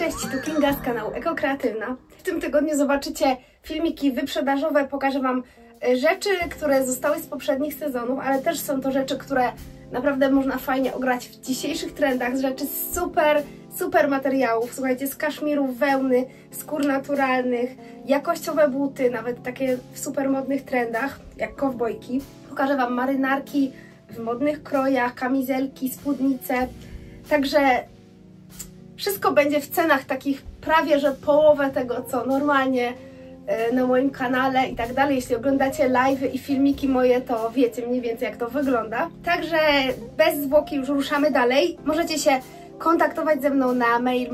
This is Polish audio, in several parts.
Cześć, tu Kinga z kanału Ekokreatywna. W tym tygodniu zobaczycie filmiki wyprzedażowe, pokażę Wam rzeczy, które zostały z poprzednich sezonów, ale też są to rzeczy, które naprawdę można fajnie ograć w dzisiejszych trendach, z rzeczy super materiałów, słuchajcie, z kaszmirów, wełny, skór naturalnych, jakościowe buty, nawet takie w super modnych trendach, jak kowbojki. Pokażę Wam marynarki w modnych krojach, kamizelki, spódnice, także wszystko będzie w cenach takich prawie, że połowę tego, co normalnie na moim kanale i tak dalej. Jeśli oglądacie live'y i filmiki moje, to wiecie mniej więcej, jak to wygląda. Także bez zwłoki już ruszamy dalej. Możecie się kontaktować ze mną na mail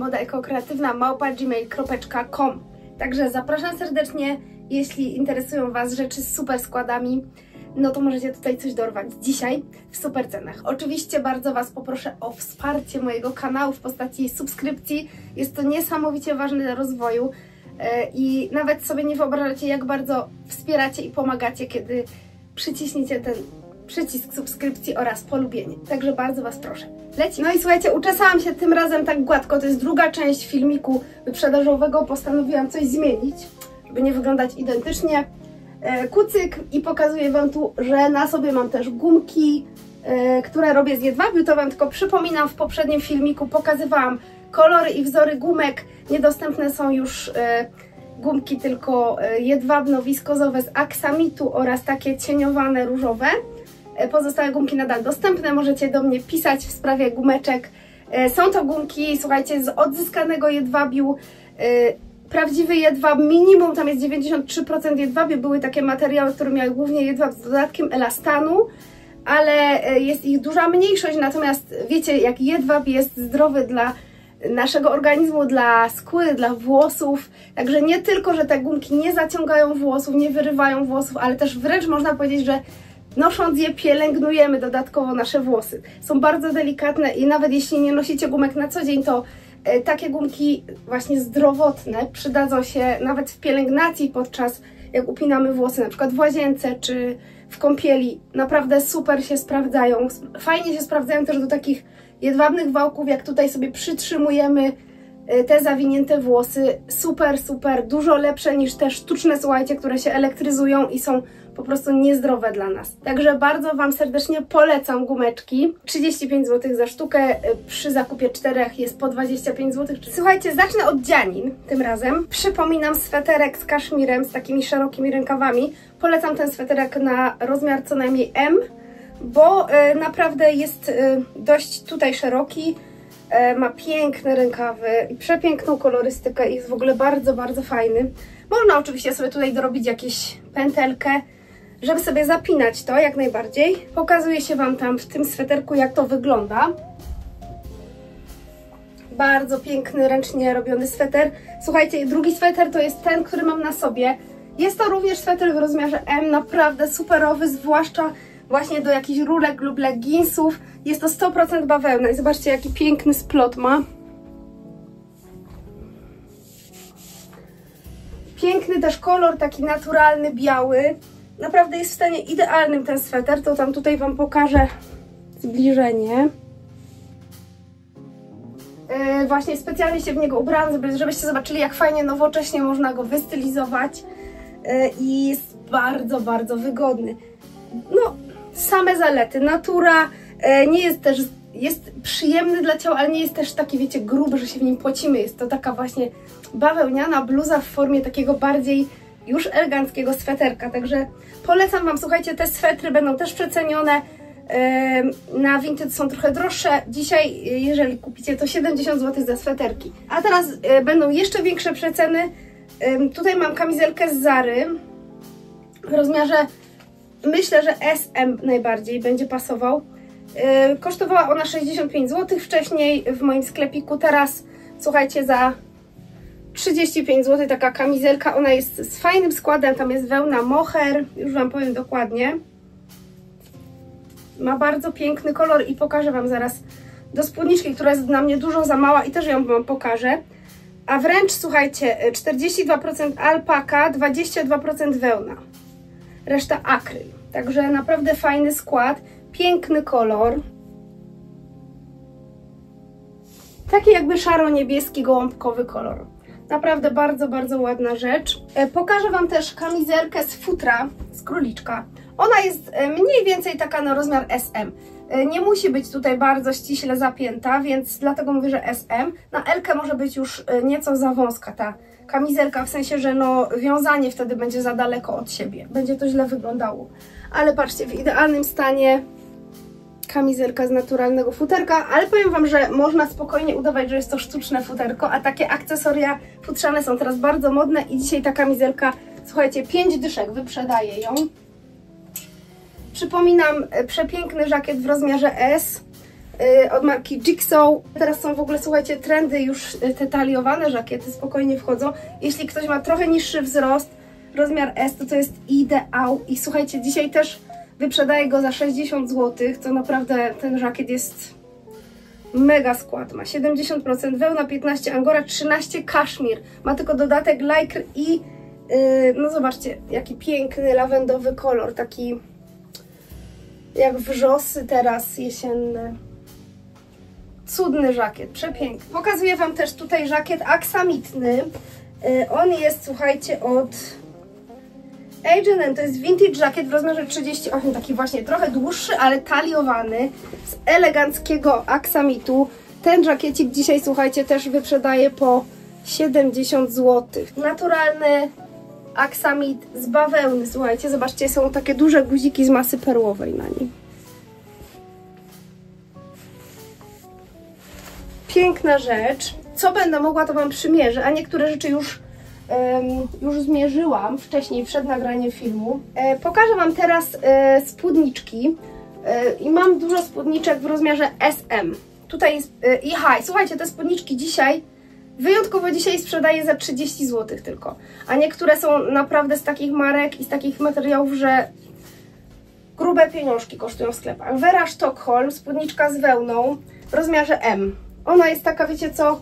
modaekokreatywna@gmail.com. Także zapraszam serdecznie, jeśli interesują Was rzeczy z super składami, no to możecie tutaj coś dorwać dzisiaj w super cenach. Oczywiście bardzo Was poproszę o wsparcie mojego kanału w postaci subskrypcji. Jest to niesamowicie ważne dla rozwoju i nawet sobie nie wyobrażacie, jak bardzo wspieracie i pomagacie, kiedy przyciśniecie ten przycisk subskrypcji oraz polubienie. Także bardzo Was proszę. Leci. No i słuchajcie, uczesałam się tym razem tak gładko. To jest druga część filmiku wyprzedażowego. Postanowiłam coś zmienić, żeby nie wyglądać identycznie. Kucyk i pokazuję Wam tu, że na sobie mam też gumki, które robię z jedwabiu. To Wam tylko przypominam, w poprzednim filmiku pokazywałam kolory i wzory gumek. Niedostępne są już gumki tylko jedwabno-wiskozowe z aksamitu oraz takie cieniowane różowe. Pozostałe gumki nadal dostępne. Możecie do mnie pisać w sprawie gumeczek. Są to gumki, słuchajcie, z odzyskanego jedwabiu. Prawdziwy jedwab, minimum tam jest 93% jedwabiu. Były takie materiały, które miały głównie jedwab z dodatkiem elastanu, ale jest ich duża mniejszość, natomiast wiecie, jak jedwab jest zdrowy dla naszego organizmu, dla skóry, dla włosów. Także nie tylko, że te gumki nie zaciągają włosów, nie wyrywają włosów, ale też wręcz można powiedzieć, że nosząc je pielęgnujemy dodatkowo nasze włosy. Są bardzo delikatne i nawet jeśli nie nosicie gumek na co dzień, to takie gumki właśnie zdrowotne przydadzą się nawet w pielęgnacji podczas jak upinamy włosy, na przykład w łazience czy w kąpieli. Naprawdę super się sprawdzają. Fajnie się sprawdzają też do takich jedwabnych wałków, jak tutaj sobie przytrzymujemy te zawinięte włosy. Super, dużo lepsze niż te sztuczne, słuchajcie, które się elektryzują i są po prostu niezdrowe dla nas. Także bardzo Wam serdecznie polecam gumeczki. 35 zł za sztukę, przy zakupie 4 jest po 25 zł. Słuchajcie, zacznę od dzianin tym razem. Przypominam sweterek z kaszmirem, z takimi szerokimi rękawami. Polecam ten sweterek na rozmiar co najmniej M, bo naprawdę jest dość tutaj szeroki. Ma piękne rękawy i przepiękną kolorystykę i jest w ogóle bardzo fajny. Można oczywiście sobie tutaj dorobić jakieś pętelkę, żeby sobie zapinać to jak najbardziej. Pokazuję się Wam tam w tym sweterku, jak to wygląda. Bardzo piękny, ręcznie robiony sweter. Słuchajcie, drugi sweter to jest ten, który mam na sobie. Jest to również sweter w rozmiarze M, naprawdę superowy, zwłaszcza właśnie do jakichś rurek lub leginsów. Jest to 100% bawełna i zobaczcie, jaki piękny splot ma. Piękny też kolor, taki naturalny, biały. Naprawdę jest w stanie idealnym ten sweter, to tam tutaj Wam pokażę zbliżenie. Właśnie specjalnie się w niego ubrałam, żebyście zobaczyli, jak fajnie nowocześnie można go wystylizować. I jest bardzo wygodny. No, same zalety. Natura nie jest też, jest przyjemny dla ciała, ale nie jest też taki, wiecie, gruby, że się w nim pocimy. Jest to taka właśnie bawełniana bluza w formie takiego bardziej już eleganckiego sweterka. Także polecam Wam, słuchajcie, te swetry będą też przecenione. Na Vinted są trochę droższe. Dzisiaj, jeżeli kupicie, to 70 zł za sweterki. A teraz będą jeszcze większe przeceny. Tutaj mam kamizelkę z Zary w rozmiarze, myślę, że SM najbardziej będzie pasował. Kosztowała ona 65 zł wcześniej w moim sklepiku. Teraz, słuchajcie, za 35 zł taka kamizelka. Ona jest z fajnym składem, tam jest wełna mohair, już Wam powiem dokładnie. Ma bardzo piękny kolor i pokażę Wam zaraz do spódniczki, która jest dla mnie dużo za mała i też ją Wam pokażę. A wręcz, słuchajcie, 42% alpaka, 22% wełna. Reszta akryl. Także naprawdę fajny skład, piękny kolor. Taki jakby szaro-niebieski, gołąbkowy kolor. Naprawdę bardzo, bardzo ładna rzecz. Pokażę Wam też kamizelkę z futra, z króliczka. Ona jest mniej więcej taka na rozmiar SM. Nie musi być tutaj bardzo ściśle zapięta, więc dlatego mówię, że SM. Na L-kę może być już nieco za wąska ta kamizelka, w sensie, że no wiązanie wtedy będzie za daleko od siebie. Będzie to źle wyglądało. Ale patrzcie, w idealnym stanie kamizelka z naturalnego futerka, ale powiem Wam, że można spokojnie udawać, że jest to sztuczne futerko, a takie akcesoria futrzane są teraz bardzo modne i dzisiaj ta kamizelka, słuchajcie, 5 dyszek, wyprzedaję ją. Przypominam, przepiękny żakiet w rozmiarze S od marki Jigsaw. Teraz są w ogóle, słuchajcie, trendy, już te taliowane żakiety spokojnie wchodzą. Jeśli ktoś ma trochę niższy wzrost, rozmiar S, to jest ideał i słuchajcie, dzisiaj też wyprzedaję go za 60 zł, to naprawdę ten żakiet jest mega skład. Ma 70% wełna, 15 angora, 13 kaszmir. Ma tylko dodatek lycr i no zobaczcie, jaki piękny lawendowy kolor, taki jak wrzosy teraz jesienne. Cudny żakiet, przepiękny. Pokazuję Wam też tutaj żakiet aksamitny. On jest, słuchajcie, od H&M, to jest vintage żakiet w rozmiarze 38, taki właśnie trochę dłuższy, ale taliowany, z eleganckiego aksamitu. Ten żakiecik dzisiaj, słuchajcie, też wyprzedaję po 70 zł. Naturalny aksamit z bawełny, słuchajcie, zobaczcie, są takie duże guziki z masy perłowej na nim. Piękna rzecz. Co będę mogła, to Wam przymierzę, a niektóre rzeczy już zmierzyłam wcześniej, przed nagraniem filmu. Pokażę Wam teraz spódniczki i mam dużo spódniczek w rozmiarze SM. Tutaj jest i słuchajcie, te spódniczki dzisiaj, wyjątkowo dzisiaj sprzedaję za 30 zł tylko, a niektóre są naprawdę z takich marek i z takich materiałów, że grube pieniążki kosztują w sklepach. Vera Stockholm, spódniczka z wełną w rozmiarze M. Ona jest taka, wiecie co,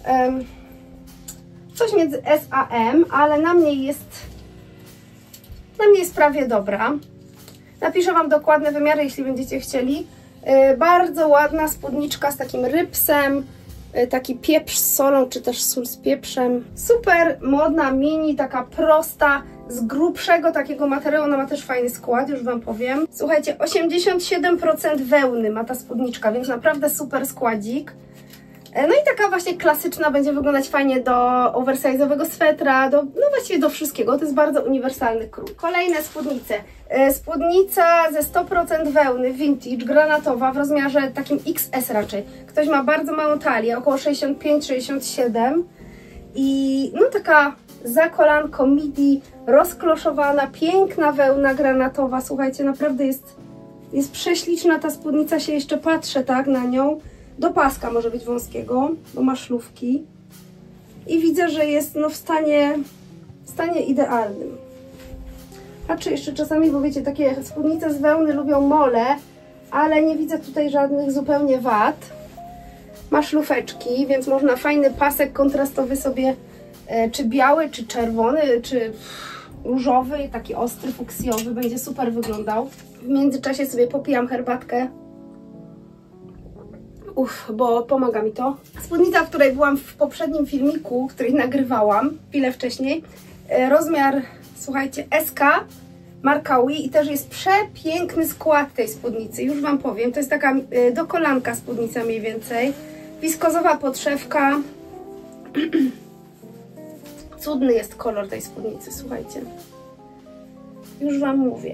coś między S a M, ale na mnie jest prawie dobra. Napiszę Wam dokładne wymiary, jeśli będziecie chcieli. Bardzo ładna spódniczka z takim rybsem, taki pieprz z solą, czy też sól z pieprzem. Super modna, mini, taka prosta, z grubszego takiego materiału. Ona ma też fajny skład, już Wam powiem. Słuchajcie, 87% wełny ma ta spódniczka, więc naprawdę super składzik. No i taka właśnie klasyczna, będzie wyglądać fajnie do oversize'owego swetra, no właściwie do wszystkiego. To jest bardzo uniwersalny krój. Kolejne spódnice. Spódnica ze 100% wełny, vintage, granatowa, w rozmiarze takim XS raczej. Ktoś ma bardzo małą talię, około 65-67 i no taka za kolanko midi, rozkloszowana, piękna wełna granatowa. Słuchajcie, naprawdę jest prześliczna ta spódnica, się jeszcze patrzę tak na nią. Do paska może być wąskiego, bo ma szlufki. I widzę, że jest no w stanie idealnym. Patrzę jeszcze czasami, bo wiecie, takie spódnice z wełny lubią mole, ale nie widzę tutaj żadnych zupełnie wad. Ma szlufeczki, więc można fajny pasek kontrastowy sobie, czy biały, czy czerwony, czy różowy, taki ostry, fuksjowy, będzie super wyglądał. W międzyczasie sobie popijam herbatkę. Bo pomaga mi to. Spódnica, w której byłam w poprzednim filmiku, który nagrywałam chwilę wcześniej. Rozmiar, słuchajcie, SK, marka Ui i też jest przepiękny skład tej spódnicy. Już Wam powiem, to jest taka do kolanka spódnica mniej więcej. Wiskozowa podszewka. Cudny jest kolor tej spódnicy, słuchajcie. Już Wam mówię.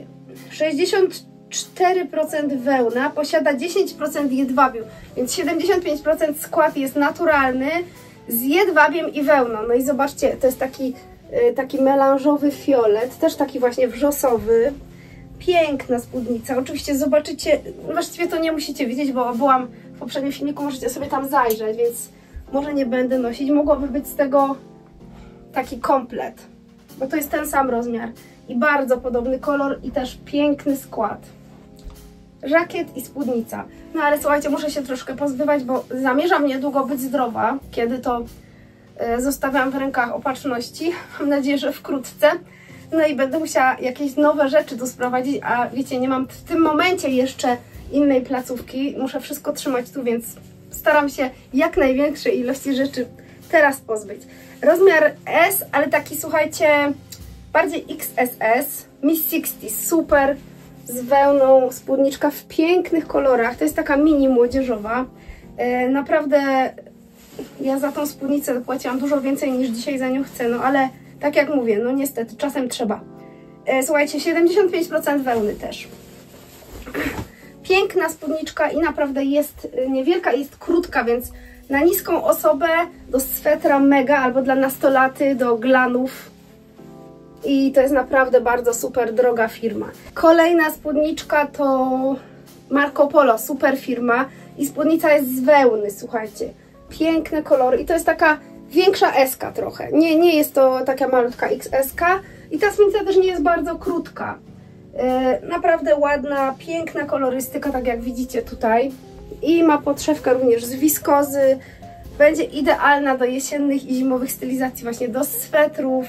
64% wełna, posiada 10% jedwabiu, więc 75% skład jest naturalny z jedwabiem i wełną. No i zobaczcie, to jest taki melanżowy fiolet, też taki właśnie wrzosowy. Piękna spódnica. Oczywiście zobaczycie, właściwie to nie musicie widzieć, bo byłam w poprzednim filmiku, możecie sobie tam zajrzeć, więc może nie będę nosić. Mogłoby być z tego taki komplet, bo to jest ten sam rozmiar i bardzo podobny kolor i też piękny skład. Żakiet i spódnica. No ale słuchajcie, muszę się troszkę pozbywać, bo zamierzam niedługo być zdrowa, kiedy to zostawiam w rękach opatrzności. Mam nadzieję, że wkrótce. No i będę musiała jakieś nowe rzeczy tu sprowadzić, a wiecie, nie mam w tym momencie jeszcze innej placówki. Muszę wszystko trzymać tu, więc postaram się jak największej ilości rzeczy teraz pozbyć. Rozmiar S, ale taki, słuchajcie, bardziej XSS, Miss 60, super, z wełną, spódniczka w pięknych kolorach. To jest taka mini młodzieżowa. Naprawdę ja za tą spódnicę dopłaciłam dużo więcej niż dzisiaj za nią chcę, no ale tak jak mówię, no niestety, czasem trzeba. Słuchajcie, 75% wełny też. Piękna spódniczka i naprawdę jest niewielka, jest krótka, więc na niską osobę, do swetra mega, albo dla nastolaty, do glanów. I to jest naprawdę bardzo super droga firma. Kolejna spódniczka to Marco Polo, super firma. I spódnica jest z wełny, słuchajcie. Piękne kolory i to jest taka większa S-ka trochę. Nie jest to taka malutka XS-ka. I ta spódnica też nie jest bardzo krótka. Naprawdę ładna, piękna kolorystyka, tak jak widzicie tutaj. I ma podszewkę również z wiskozy. Będzie idealna do jesiennych i zimowych stylizacji, właśnie do swetrów.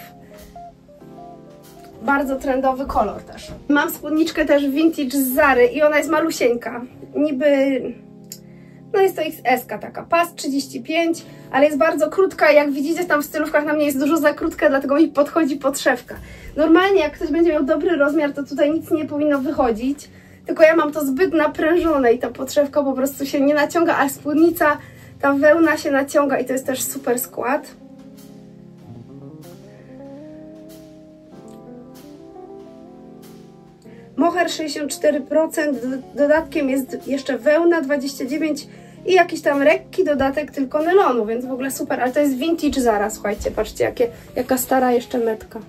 Bardzo trendowy kolor też. Mam spódniczkę też vintage z Zary i ona jest malusieńka. Niby, no jest to XS-ka taka, pas 35, ale jest bardzo krótka. Jak widzicie, tam w stylówkach na mnie jest dużo za krótka, dlatego mi podchodzi podszewka. Normalnie jak ktoś będzie miał dobry rozmiar, to tutaj nic nie powinno wychodzić. Tylko ja mam to zbyt naprężone i ta podszewka po prostu się nie naciąga, a spódnica, ta wełna się naciąga i to jest też super skład. Mohair 64%, dodatkiem jest jeszcze wełna 29% i jakiś tam lekki dodatek tylko nylonu, więc w ogóle super, ale to jest vintage Zara, słuchajcie, patrzcie jaka stara jeszcze metka.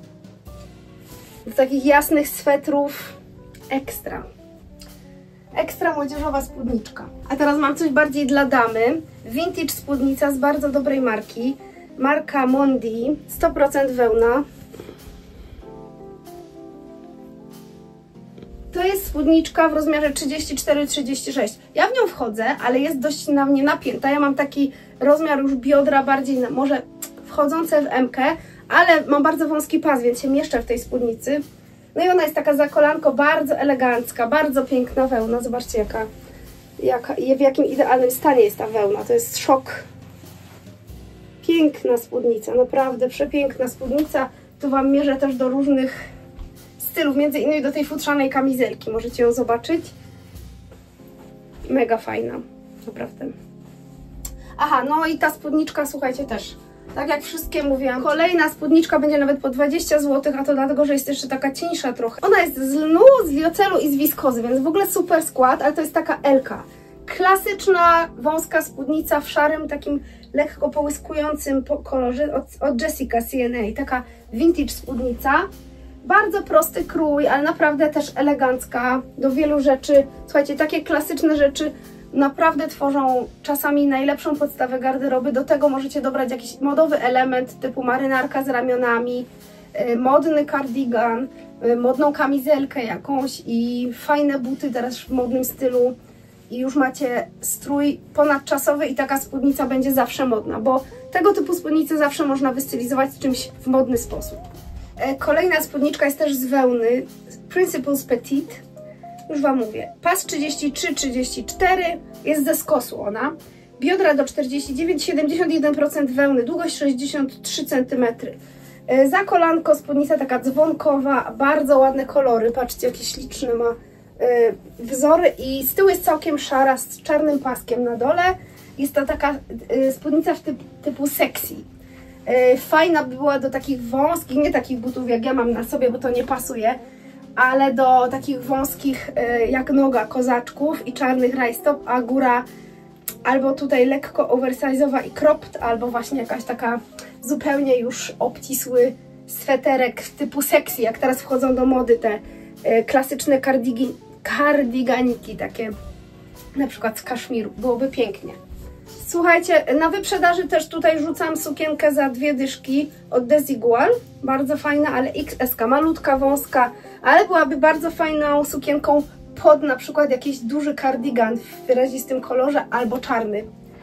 Z takich jasnych swetrów ekstra. Ekstra młodzieżowa spódniczka. A teraz mam coś bardziej dla damy. Vintage spódnica z bardzo dobrej marki. Marka Mondi, 100% wełna. To jest spódniczka w rozmiarze 34-36. Ja w nią wchodzę, ale jest dość na mnie napięta. Ja mam taki rozmiar już biodra bardziej może wchodzące w M-kę, ale mam bardzo wąski pas, więc się mieszczę w tej spódnicy. No i ona jest taka za kolanko, bardzo elegancka, bardzo piękna wełna. Zobaczcie w jakim idealnym stanie jest ta wełna. To jest szok. Piękna spódnica, naprawdę przepiękna spódnica. Tu Wam mierzę też do różnych stylów, między innymi do tej futrzanej kamizelki. Możecie ją zobaczyć. Mega fajna, naprawdę. Aha, no i ta spódniczka, słuchajcie, też. Tak jak wszystkie mówiłam, kolejna spódniczka będzie nawet po 20 zł, a to dlatego, że jest jeszcze taka cieńsza trochę. Ona jest z lnu, z liocelu i z wiskozy, więc w ogóle super skład, ale to jest taka L-ka. Klasyczna, wąska spódnica w szarym, takim lekko połyskującym kolorze od Jessica CNA. Taka vintage spódnica. Bardzo prosty krój, ale naprawdę też elegancka do wielu rzeczy. Słuchajcie, takie klasyczne rzeczy naprawdę tworzą czasami najlepszą podstawę garderoby. Do tego możecie dobrać jakiś modowy element typu marynarka z ramionami, modny kardigan, modną kamizelkę jakąś i fajne buty teraz w modnym stylu. I już macie strój ponadczasowy i taka spódnica będzie zawsze modna, bo tego typu spódnice zawsze można wystylizować czymś w modny sposób. Kolejna spódniczka jest też z wełny, Principles Petite. Już Wam mówię, pas 33-34, jest ze skosu ona. Biodra do 49, 71% wełny, długość 63 cm. Za kolanko spódnica taka dzwonkowa, bardzo ładne kolory, patrzcie jakie śliczne ma wzory i z tyłu jest całkiem szara, z czarnym paskiem na dole. Jest to taka spódnica typu sexy. Fajna by była do takich wąskich, nie takich butów jak ja mam na sobie, bo to nie pasuje, ale do takich wąskich jak noga kozaczków i czarnych rajstop, a góra albo tutaj lekko oversize'owa i cropped, albo właśnie jakaś taka zupełnie już obcisły sweterek typu sexy, jak teraz wchodzą do mody te klasyczne kardiganiki takie, na przykład z kaszmiru, byłoby pięknie. Słuchajcie, na wyprzedaży też tutaj rzucam sukienkę za 2 dyszki od Desigual, bardzo fajna, ale XS-ka, malutka, wąska, ale byłaby bardzo fajną sukienką pod na przykład jakiś duży kardigan w wyrazistym kolorze albo czarny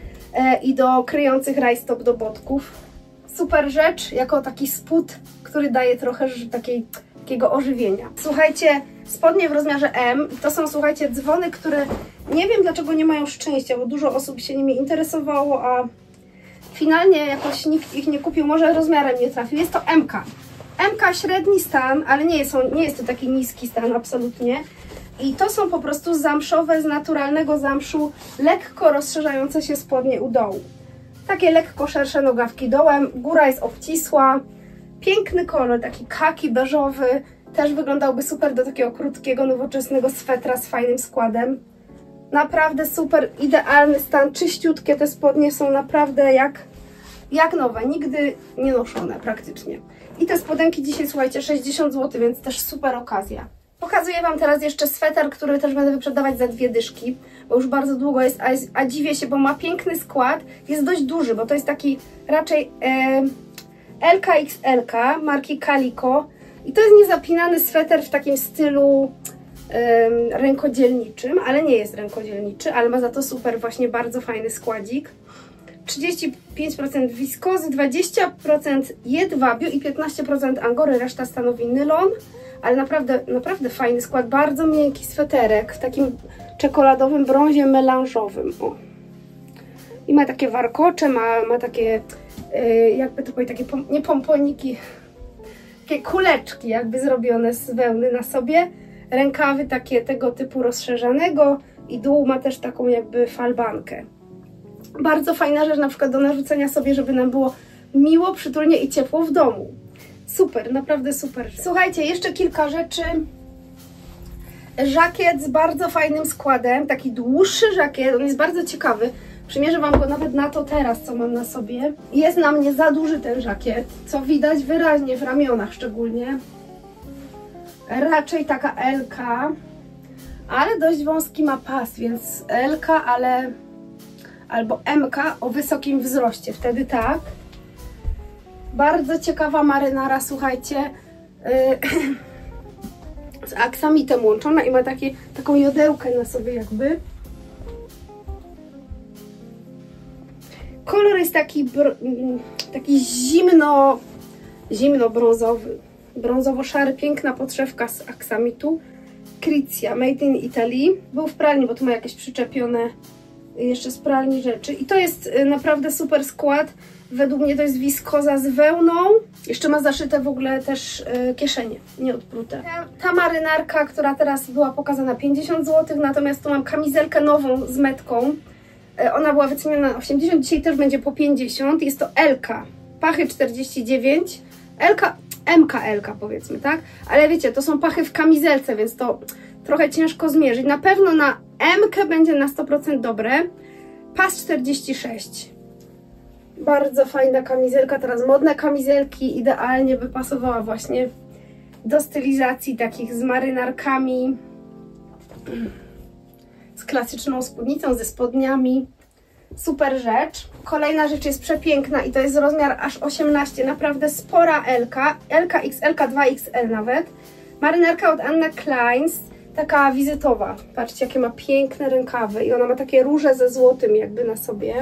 i do kryjących rajstop do botków. Super rzecz, jako taki spód, który daje trochę takiego ożywienia. Słuchajcie, spodnie w rozmiarze M. To są, słuchajcie, dzwony, które nie wiem dlaczego nie mają szczęścia, bo dużo osób się nimi interesowało, a finalnie jakoś nikt ich nie kupił, może rozmiarem nie trafił. Jest to MK. MK średni stan, ale nie jest to taki niski stan, absolutnie. I to są po prostu zamszowe, z naturalnego zamszu, lekko rozszerzające się spodnie u dołu. Takie lekko szersze nogawki dołem, góra jest obcisła. Piękny kolor, taki kaki beżowy, też wyglądałby super do takiego krótkiego, nowoczesnego swetra z fajnym składem. Naprawdę super, idealny stan, czyściutkie te spodnie są naprawdę jak nowe, nigdy nie noszone praktycznie. I te spodenki dzisiaj, słuchajcie, 60 zł, więc też super okazja. Pokazuję Wam teraz jeszcze sweter, który też będę wyprzedawać za 2 dyszki, bo już bardzo długo jest, a dziwię się, bo ma piękny skład, jest dość duży, bo to jest taki raczej LKXL marki Calico i to jest niezapinany sweter w takim stylu rękodzielniczym, ale nie jest rękodzielniczy, ale ma za to super właśnie bardzo fajny składzik. 35% wiskozy, 20% jedwabiu i 15% angory, reszta stanowi nylon, ale naprawdę fajny skład, bardzo miękki sweterek w takim czekoladowym brązie melanżowym. O. I ma takie warkocze, ma takie, jakby to powiedzieć, takie nie pomponiki, takie kuleczki jakby zrobione z wełny na sobie, rękawy takie tego typu rozszerzanego i dół ma też taką jakby falbankę. Bardzo fajna rzecz na przykład do narzucenia sobie, żeby nam było miło, przytulnie i ciepło w domu. Super, naprawdę super. Słuchajcie, jeszcze kilka rzeczy. Żakiet z bardzo fajnym składem, taki dłuższy żakiet, on jest bardzo ciekawy. Przymierzę Wam go nawet na to teraz, co mam na sobie. Jest na mnie za duży ten żakiet, co widać wyraźnie w ramionach szczególnie. Raczej taka LK, ale dość wąski ma pas, więc LK, albo MK o wysokim wzroście, wtedy tak. Bardzo ciekawa marynara, słuchajcie, z aksamitem łączona i ma taką jodełkę na sobie jakby. Kolor jest taki zimno-brązowy, brązowo-szary, piękna podszewka z aksamitu. Crizia, made in Italy. Był w pralni, bo tu ma jakieś przyczepione jeszcze z pralni rzeczy. I to jest naprawdę super skład. Według mnie to jest wiskoza z wełną. Jeszcze ma zaszyte w ogóle też kieszenie, nieodprute. Ta marynarka, która teraz była pokazana, 50 zł, natomiast tu mam kamizelkę nową z metką. Ona była wyceniona na 80, dzisiaj też będzie po 50. Jest to LK, pachy 49, MKL powiedzmy, tak? Ale wiecie, to są pachy w kamizelce, więc to trochę ciężko zmierzyć. Na pewno na MK będzie na 100% dobre. Pas 46. Bardzo fajna kamizelka, teraz modne kamizelki, idealnie by pasowała właśnie do stylizacji takich z marynarkami, z klasyczną spódnicą, ze spodniami. Super rzecz. Kolejna rzecz jest przepiękna i to jest rozmiar aż 18, naprawdę spora LK, XL, 2XL nawet. Marynarka od Anna Kleins, taka wizytowa. Patrzcie, jakie ma piękne rękawy i ona ma takie róże ze złotym jakby na sobie.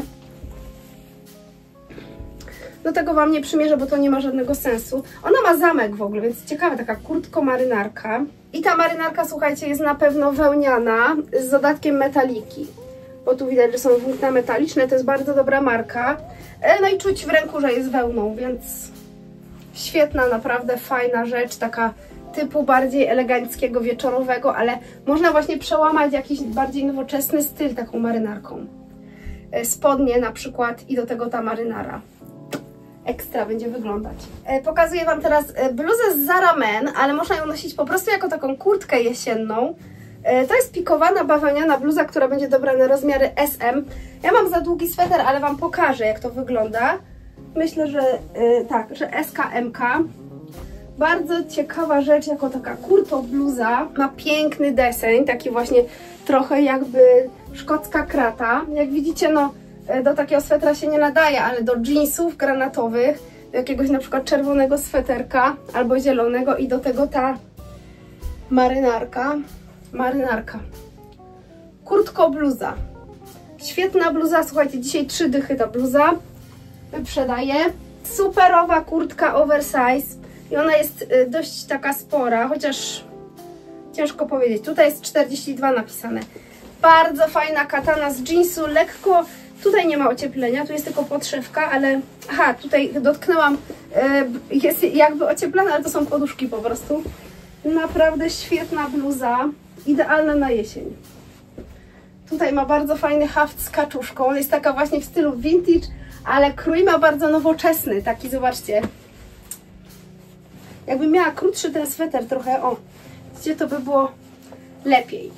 Do tego Wam nie przymierzę, bo to nie ma żadnego sensu. Ona ma zamek w ogóle, więc ciekawa taka kurtko-marynarka. I ta marynarka, słuchajcie, jest na pewno wełniana z dodatkiem metaliki. Bo tu widać, że są włókna metaliczne, to jest bardzo dobra marka. No i czuć w ręku, że jest wełną, więc świetna, naprawdę fajna rzecz, taka typu bardziej eleganckiego, wieczorowego, ale można właśnie przełamać jakiś bardziej nowoczesny styl taką marynarką. Spodnie na przykład i do tego ta marynara. Ekstra będzie wyglądać. Pokazuję Wam teraz bluzę z Zara Men, ale można ją nosić po prostu jako taką kurtkę jesienną. To jest pikowana, bawełniana bluza, która będzie dobra na rozmiary SM. Ja mam za długi sweter, ale Wam pokażę, jak to wygląda. Myślę, że tak, że SKMK. Bardzo ciekawa rzecz, jako taka kurto bluza. Ma piękny deseń, taki właśnie trochę jakby szkocka krata. Jak widzicie, no do takiego swetra się nie nadaje, ale do jeansów granatowych, do jakiegoś na przykład czerwonego sweterka albo zielonego i do tego ta marynarka. Kurtko bluza. Świetna bluza, słuchajcie, dzisiaj 3 dychy ta bluza wyprzedaje. Superowa kurtka oversize i ona jest dość taka spora, chociaż Ciężko powiedzieć. Tutaj jest 42 napisane. Bardzo fajna katana z jeansu, lekko. Tutaj nie ma ocieplenia, tu jest tylko podszewka, ale... Aha, tutaj dotknęłam, jest jakby ocieplana, ale to są poduszki po prostu. Naprawdę świetna bluza, idealna na jesień. Tutaj ma bardzo fajny haft z kaczuszką, jest taka właśnie w stylu vintage, ale krój ma bardzo nowoczesny, taki zobaczcie. Jakbym miała krótszy ten sweter trochę, o, gdzie to by było lepiej.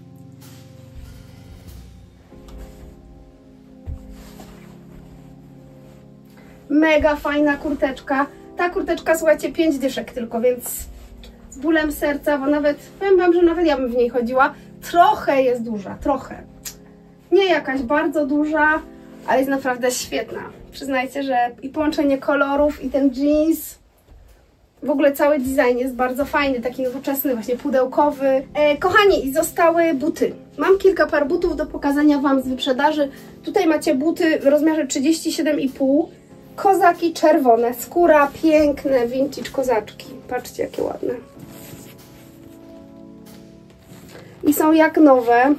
Mega fajna kurteczka. Ta kurteczka, słuchajcie, 5 dyszek tylko, więc z bólem serca, bo nawet, powiem wam, że nawet ja bym w niej chodziła. Trochę jest duża, trochę. Nie jakaś bardzo duża, ale jest naprawdę świetna. Przyznajcie, że i połączenie kolorów, i ten jeans, w ogóle cały design jest bardzo fajny, taki nowoczesny, właśnie pudełkowy. Kochani, i zostały buty. Mam kilka par butów do pokazania wam z wyprzedaży. Tutaj macie buty w rozmiarze 37,5. Kozaki czerwone, skóra, piękne, vintage kozaczki. Patrzcie, jakie ładne. I są jak nowe.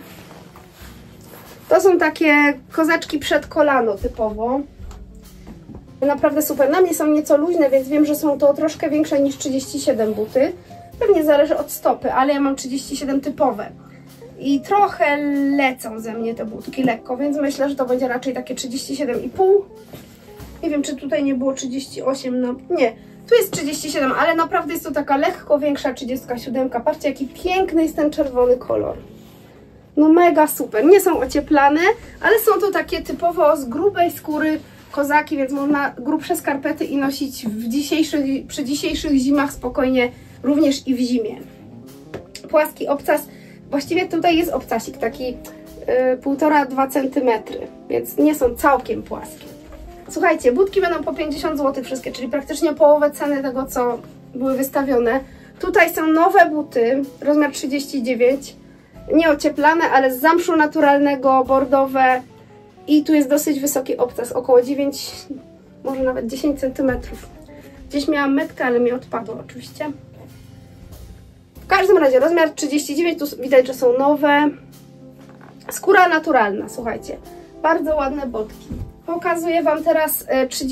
To są takie kozaczki przed kolano typowo. Naprawdę super. Na mnie są nieco luźne, więc wiem, że są to troszkę większe niż 37 buty. Pewnie zależy od stopy, ale ja mam 37 typowe. I trochę lecą ze mnie te butki lekko, więc myślę, że to będzie raczej takie 37,5. Nie wiem, czy tutaj nie było 38, no nie. Tu jest 37, ale naprawdę jest to taka lekko większa 37. Patrzcie, jaki piękny jest ten czerwony kolor. No mega super. Nie są ocieplane, ale są to takie typowo z grubej skóry kozaki, więc można grubsze skarpety i nosić przy dzisiejszych zimach spokojnie, również i w zimie. Płaski obcas. Właściwie tutaj jest obcasik taki 1,5–2 cm, więc nie są całkiem płaskie. Słuchajcie, butki będą po 50 zł wszystkie, czyli praktycznie połowę ceny tego, co były wystawione. Tutaj są nowe buty, rozmiar 39, nieocieplane, ale z zamszu naturalnego, bordowe. I tu jest dosyć wysoki obcas, około 9, może nawet 10 cm. Gdzieś miałam metkę, ale mi odpadło oczywiście. W każdym razie rozmiar 39, tu widać, że są nowe. Skóra naturalna, słuchajcie. Bardzo ładne botki. Pokazuję wam teraz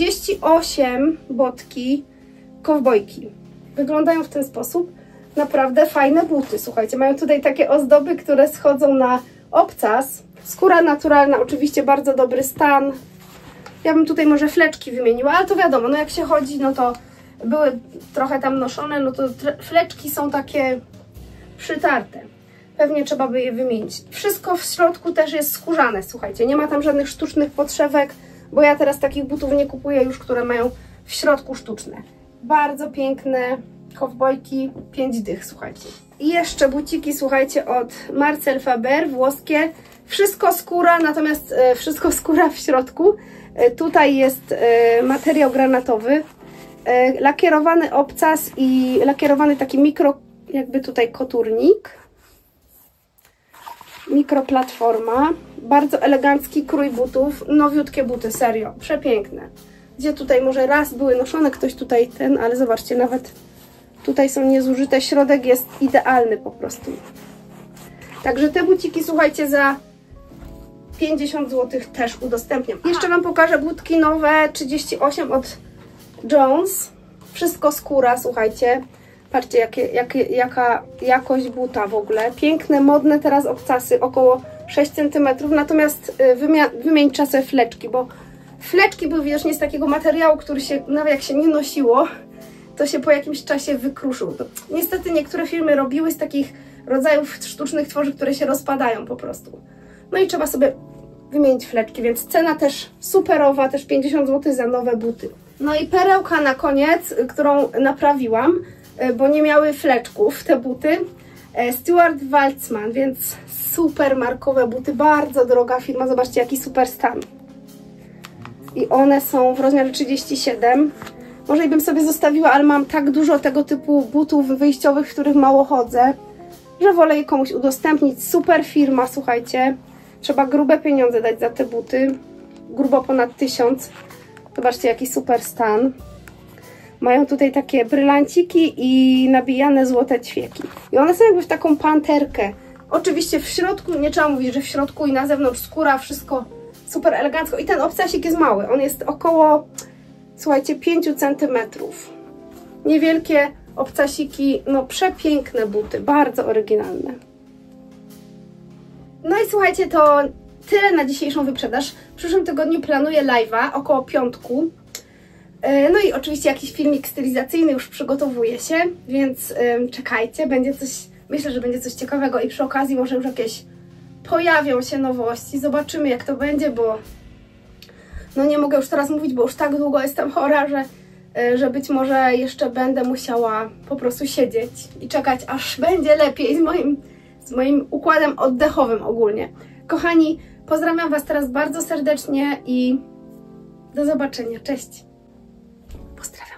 38 botki kowbojki. Wyglądają w ten sposób. Naprawdę fajne buty, słuchajcie. Mają tutaj takie ozdoby, które schodzą na obcas. Skóra naturalna, oczywiście bardzo dobry stan. Ja bym tutaj może fleczki wymieniła, ale to wiadomo, no jak się chodzi, no to były trochę tam noszone, no to fleczki są takie przytarte. Pewnie trzeba by je wymienić. Wszystko w środku też jest skórzane, słuchajcie. Nie ma tam żadnych sztucznych podszewek, bo ja teraz takich butów nie kupuję już, które mają w środku sztuczne. Bardzo piękne kowbojki, 5 dych, słuchajcie. I jeszcze buciki, słuchajcie, od Marcel Faber, włoskie. Wszystko skóra, natomiast wszystko skóra w środku. Tutaj jest materiał granatowy, lakierowany obcas i lakierowany taki mikro, jakby tutaj koturnik. Mikroplatforma. Bardzo elegancki krój butów. Nowiutkie buty, serio. Przepiękne. Gdzie tutaj może raz były noszone, ktoś tutaj ale zobaczcie, nawet tutaj są niezużyte. Środek jest idealny po prostu. Także te buciki, słuchajcie, za 50 zł też udostępniam. Jeszcze wam pokażę butki nowe, 38 od Jones. Wszystko skóra, słuchajcie. Patrzcie, jaka jakość buta w ogóle. Piękne, modne teraz obcasy, około 6 cm. Natomiast wymień czasem fleczki, bo fleczki były widocznie z takiego materiału, który się, nawet jak się nie nosiło, to się po jakimś czasie wykruszył. To, niestety niektóre firmy robiły z takich rodzajów sztucznych tworzyw, które się rozpadają po prostu. No i trzeba sobie wymienić fleczki, więc cena też superowa, też 50 zł za nowe buty. No i perełka na koniec, którą naprawiłam, bo nie miały fleczków te buty. Stuart Weitzman, więc super markowe buty, bardzo droga firma, zobaczcie jaki super stan. I one są w rozmiarze 37. Może i bym sobie zostawiła, ale mam tak dużo tego typu butów wyjściowych, w których mało chodzę, że wolę je komuś udostępnić. Super firma, słuchajcie. Trzeba grube pieniądze dać za te buty. Grubo ponad 1000. Zobaczcie, jaki super stan. Mają tutaj takie brylanciki i nabijane złote ćwieki. I one są jakby w taką panterkę. Oczywiście w środku, nie trzeba mówić, że w środku i na zewnątrz skóra, wszystko super elegancko. I ten obcasik jest mały, on jest około, słuchajcie, 5 cm. Niewielkie obcasiki, no przepiękne buty, bardzo oryginalne. No i słuchajcie, to tyle na dzisiejszą wyprzedaż. W przyszłym tygodniu planuję live'a około piątku. No i oczywiście jakiś filmik stylizacyjny już przygotowuje się, więc czekajcie, będzie coś, myślę, że będzie coś ciekawego i przy okazji może już jakieś pojawią się nowości. Zobaczymy, jak to będzie, bo no nie mogę już teraz mówić, bo już tak długo jestem chora, że być może jeszcze będę musiała po prostu siedzieć i czekać, aż będzie lepiej z moim układem oddechowym ogólnie. Kochani, pozdrawiam Was teraz bardzo serdecznie i do zobaczenia. Cześć! Pozdrawiam.